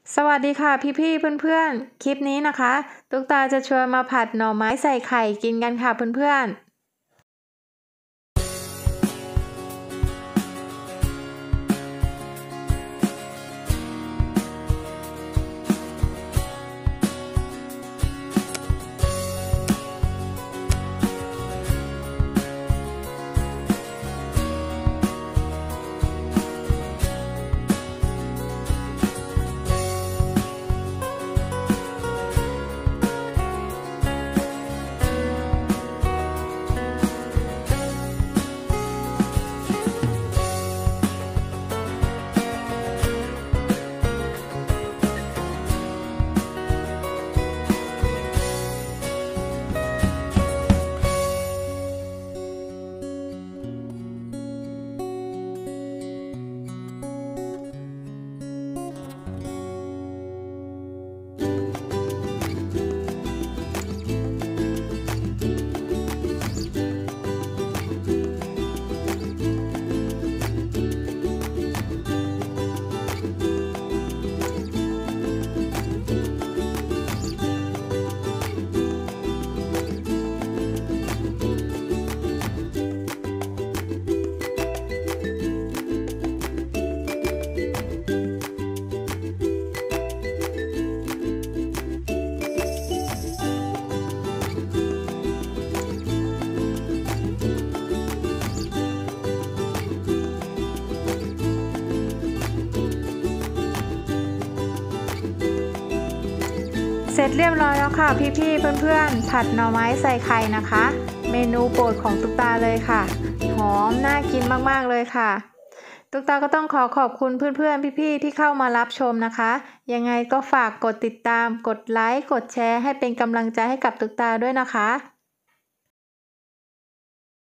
สวัสดีค่ะพี่ๆเพื่อนๆคลิปนี้นะคะตุ๊กตาจะชวนมาผัดหน่อไม้ใส่ไข่กินกันค่ะเพื่อนๆเสร็จเรียบร้อยแล้วค่ะพี่ๆเพื่อนๆผัดหน่อไม้ใส่ไข่นะคะเมนูโปรดของตุ๊กตาเลยค่ะหอมน่ากินมากๆเลยค่ะตุ๊กตาก็ต้องขอบคุณเพื่อนๆพี่ๆที่เข้ามารับชมนะคะยังไงก็ฝากกดติดตามกดไลค์กดแชร์ให้เป็นกำลังใจให้กับตุ๊กตาด้วยนะคะ